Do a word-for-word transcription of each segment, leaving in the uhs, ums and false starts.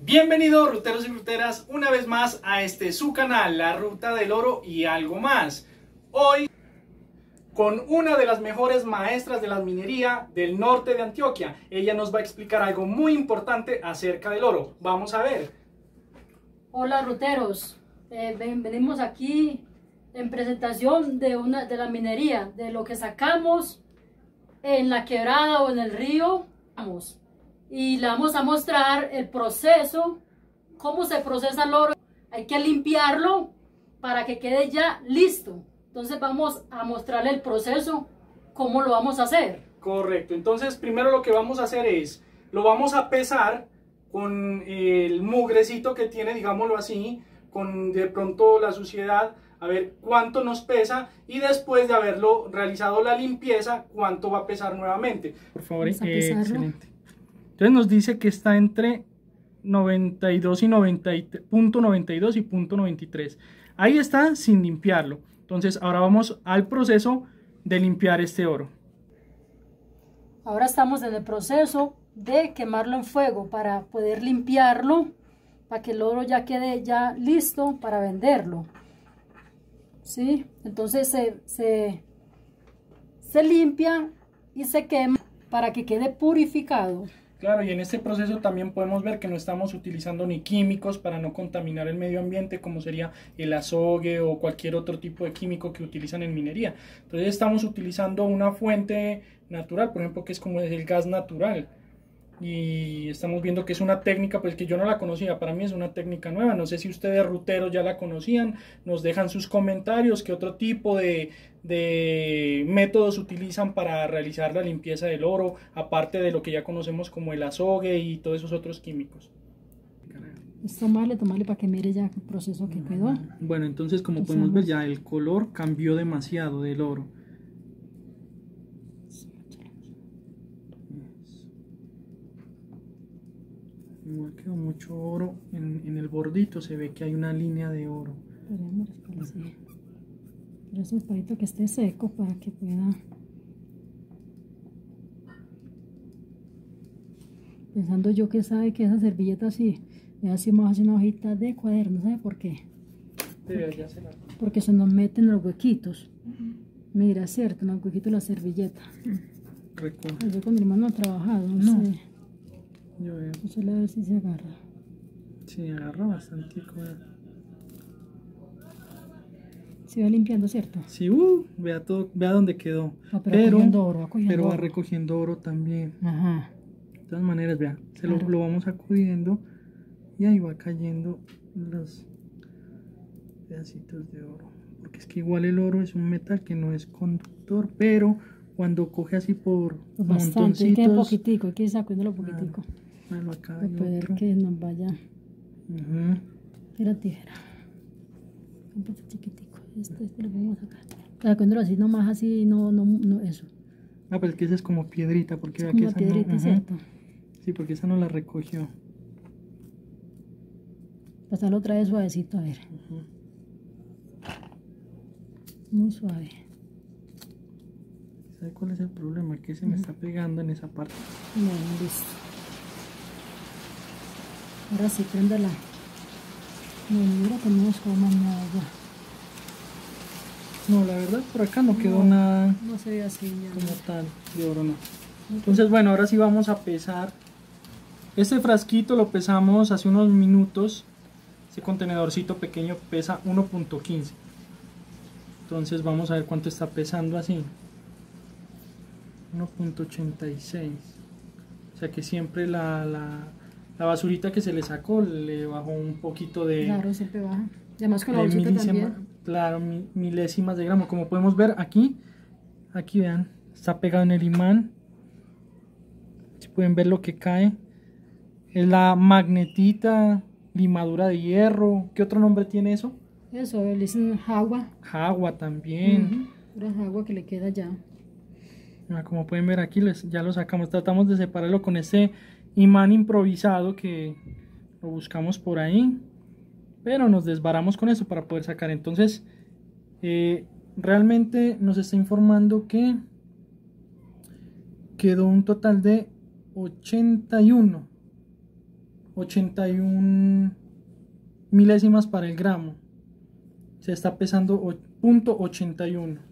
Bienvenidos ruteros y ruteras una vez más a este su canal, La Ruta del Oro y algo más. Hoy con una de las mejores maestras de la minería del norte de Antioquia. Ella nos va a explicar algo muy importante acerca del oro. Vamos a ver. Hola ruteros, eh, ven, venimos aquí en presentación de, una, de la minería, de lo que sacamos en la quebrada o en el río. Vamos. Y le vamos a mostrar el proceso, cómo se procesa el oro. Hay que limpiarlo para que quede ya listo. Entonces vamos a mostrarle el proceso, cómo lo vamos a hacer. Correcto, entonces primero lo que vamos a hacer es, lo vamos a pesar con el mugrecito que tiene, digámoslo así, con de pronto la suciedad, a ver cuánto nos pesa y después de haberlo realizado la limpieza, cuánto va a pesar nuevamente. Por favor, eh, excelente. Entonces nos dice que está entre noventa y dos y noventa, punto noventa y dos y punto noventa y tres. Ahí está sin limpiarlo. Entonces ahora vamos al proceso de limpiar este oro. Ahora estamos en el proceso de quemarlo en fuego para poder limpiarlo, para que el oro ya quede ya listo para venderlo. ¿Sí? Entonces se, se, se limpia y se quema para que quede purificado. Claro, y en este proceso también podemos ver que no estamos utilizando ni químicos para no contaminar el medio ambiente, como sería el azogue o cualquier otro tipo de químico que utilizan en minería. Entonces estamos utilizando una fuente natural, por ejemplo, que es como el gas natural. Y estamos viendo que es una técnica pues que yo no la conocía, para mí es una técnica nueva. No sé si ustedes ruteros ya la conocían, nos dejan sus comentarios, qué otro tipo de, de métodos utilizan para realizar la limpieza del oro, aparte de lo que ya conocemos como el azogue y todos esos otros químicos. Es tomarle, tomarle para que mire ya el proceso que quedó. Bueno, entonces como entonces, podemos ver ya el color cambió demasiado del oro. Igual quedó mucho oro en, en el bordito, se ve que hay una línea de oro. Pero es un palito que esté seco para que pueda. Pensando yo que sabe que esa servilleta así, hacemos así una hojita de cuaderno, ¿sabe por qué? Porque, ya se la... porque se nos meten los huequitos. Uh-huh. Mira, cierto, en los huequitos de la servilleta. Recuerdo. Yo con mi hermano he trabajado, no, no. sé. Yo veo. Eso a ver si se agarra. Sí, agarra bastante. Se va limpiando, ¿cierto? Sí, uh, vea todo, vea dónde quedó. No, pero pero cogiendo oro, va cogiendo pero va oro. recogiendo oro también. Ajá. De todas maneras, vea, se claro. lo, lo vamos acudiendo y ahí va cayendo los pedacitos de oro. Porque es que igual el oro es un metal que no es conductor, pero cuando coge así por pues bastante, montoncitos... Hay que poquitico, hay que ir sacándolo poquitico. Bueno, acá para poder otro. Que nos vaya... Uh-huh. Tira tijera. Un poquito chiquitico. Este, este lo vamos a sacar. Sacándolo así nomás, así, no, no, no, eso. Ah, pero es que esa es como piedrita, porque es como esa piedrita, no... ¿cierto? Sí, porque esa no la recogió. Pasarlo otra vez suavecito, a ver. Uh-huh. Muy suave. ¿Sabe cuál es el problema? Que se me está pegando en esa parte. Bueno, listo. Ahora sí, préndala. No, mira que no nos coma nada ya. No, la verdad por acá no quedó no, nada no se ve así ya, como no. tal de oro, no. Entonces, bueno, ahora sí vamos a pesar. Este frasquito lo pesamos hace unos minutos. Este contenedorcito pequeño pesa uno punto quince. Entonces vamos a ver cuánto está pesando así. uno punto ochenta y seis. O sea que siempre la, la, la basurita que se le sacó le bajó un poquito de... Claro, siempre baja. Y además con la bolsita también. Claro, milésimas de gramo. Como podemos ver aquí, aquí vean, está pegado en el imán. Si pueden ver lo que cae. Es la magnetita, limadura de hierro. ¿Qué otro nombre tiene eso? Eso, le dicen agua. Agua también. Uh-huh. Es agua que le queda ya. Como pueden ver aquí les, ya lo sacamos. Tratamos de separarlo con este imán improvisado que lo buscamos por ahí. Pero nos desbaramos con eso para poder sacar. Entonces, eh, realmente nos está informando que quedó un total de ochenta y uno ochenta y una milésimas para el gramo. Se está pesando punto ochenta y uno.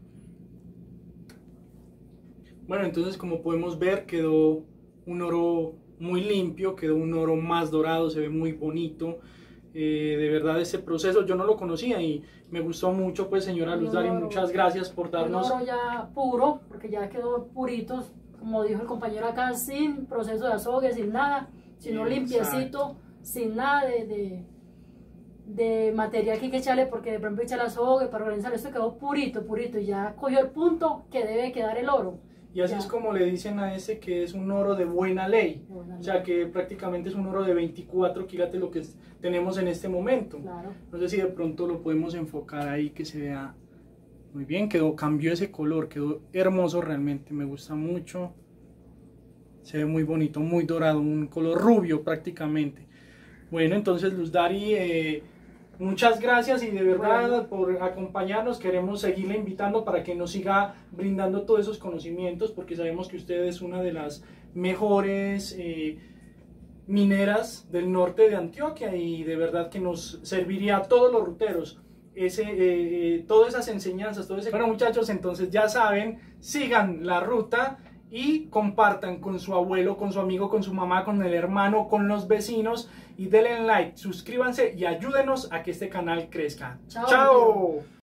Bueno, entonces como podemos ver quedó un oro muy limpio, quedó un oro más dorado, se ve muy bonito. Eh, de verdad este proceso yo no lo conocía y me gustó mucho, pues señora Luz Dari, muchas gracias por darnos... Un oro ya puro, porque ya quedó purito, como dijo el compañero acá, sin proceso de azogue, sin nada, sino Bien, limpiecito, exacto. sin nada de, de, de material que hay que echarle, porque de pronto echa el azogue para organizar, esto quedó purito, purito, y ya cogió el punto que debe quedar el oro. Y así ya. Es como le dicen a ese que es un oro de buena ley, De buena ley. O sea que prácticamente es un oro de veinticuatro quilates lo que tenemos en este momento. Claro. No sé si de pronto lo podemos enfocar ahí que se vea muy bien, quedó, cambió ese color, quedó hermoso realmente, me gusta mucho, se ve muy bonito, muy dorado, un color rubio prácticamente. Bueno, entonces Luz Dari, eh, muchas gracias y de verdad bueno. por acompañarnos, queremos seguirle invitando para que nos siga brindando todos esos conocimientos, porque sabemos que usted es una de las mejores eh, mineras del norte de Antioquia y de verdad que nos serviría a todos los ruteros ese, eh, todas esas enseñanzas, todo ese... Bueno muchachos, entonces ya saben, sigan la ruta y compartan con su abuelo, con su amigo, con su mamá, con el hermano, con los vecinos y denle like, suscríbanse y ayúdenos a que este canal crezca. Chao. ¡Chao!